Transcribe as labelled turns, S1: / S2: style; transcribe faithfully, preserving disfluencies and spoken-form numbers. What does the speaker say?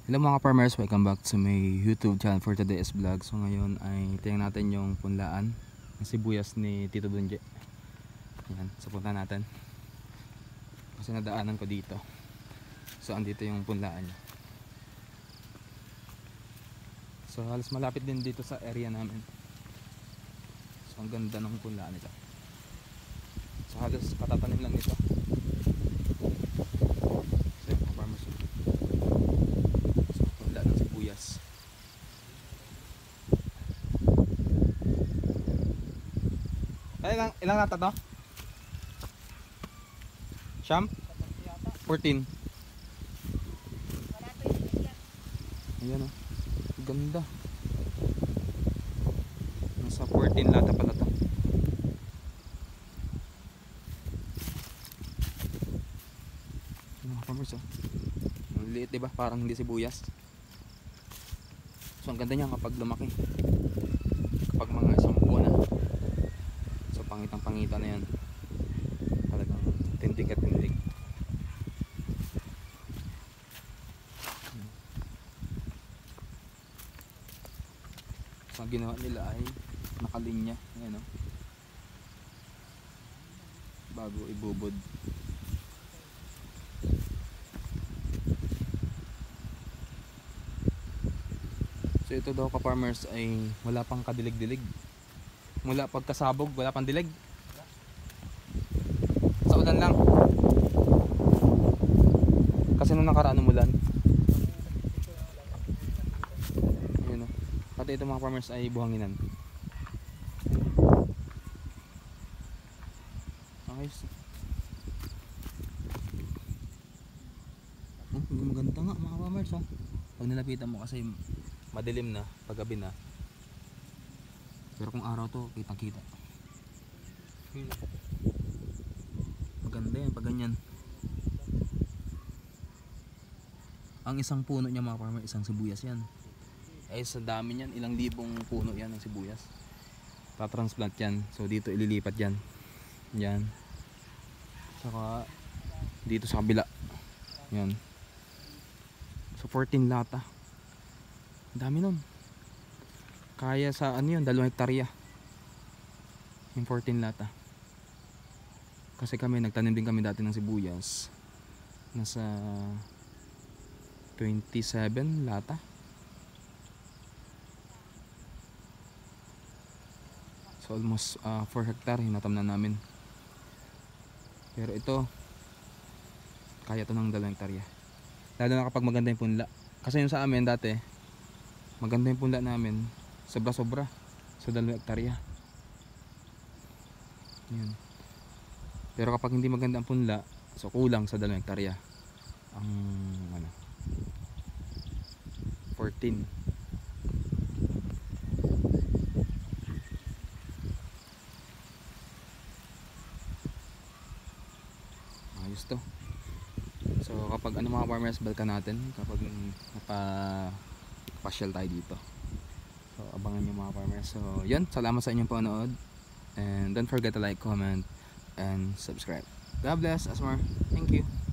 S1: Hello mga farmers, welcome back to my YouTube channel for today's vlog. So ngayon ay tingnan natin yung punlaan ng sibuyas ni Tito Bunje. Yan, so punta natin. Kasi nadaanan ko dito. So andito yung punlaan niya. So halos malapit din dito sa area namin. So ang ganda ng punlaan nito. So halos katatanim lang nito. So yung mga farmers, sibuyas. Ay, ilang, ilang lata to? Siyam? fourteen. Ayan o, ganda. Nasa fourteen lata pala to. Mga farmers o, ang liit diba? Parang hindi sibuyas. So ang ganda niya kapag lumaki, kapag mga isang buwan na. So pangitang pangita na yan, talagang tindig at tindig. So ang ginawa nila ay nakalinya, ayan o, bago ibubod. So ito daw ka farmers ay wala pang kadilig-dilig. Mula pagkasabog wala pang dilig. Sa ulan lang. Kasi nung nakaraan umulan. Ayun o. Pati ito mga farmers ay buhanginan. Ayos. Oh, maganda nga mga farmers oh. Pag nilapitan mo kasi madilim na, paggabi na. Pero kung araw to, kitang kita. Maganda yan, pag ganyan. Ang isang puno niya mga farmer, isang sibuyas yan. Ay sa dami niyan, ilang libong puno yan ng sibuyas. Pa-transplant yan, so dito ililipat yan. Yan. Saka dito sa kabila. Yan. So fourteen lata. Dami nun. Kaya sa ano yun, dalawang hektarya yung fourteen lata. Kasi kami nagtanim din kami dati ng sibuyas. Nasa twenty-seven lata. So almost uh, four hectare hinatam na namin. Pero ito kaya to ng dalawang hektarya. Lalo na kapag maganda yung punla. Kasi yung sa amin dati maganda yung punla namin, sobra sobra sa dalawang hektarya. Yan. Pero kapag hindi maganda ang punla, so kulang sa dalawang hektarya ang ano, fourteen. Ayos to. So kapag ano mga farmers, balkan natin kapag napa pasyal tayo dito. So abangan nyo mga farmers. So yan, salamat sa inyong panonood. And don't forget to like, comment, and subscribe. God bless us more. Thank you.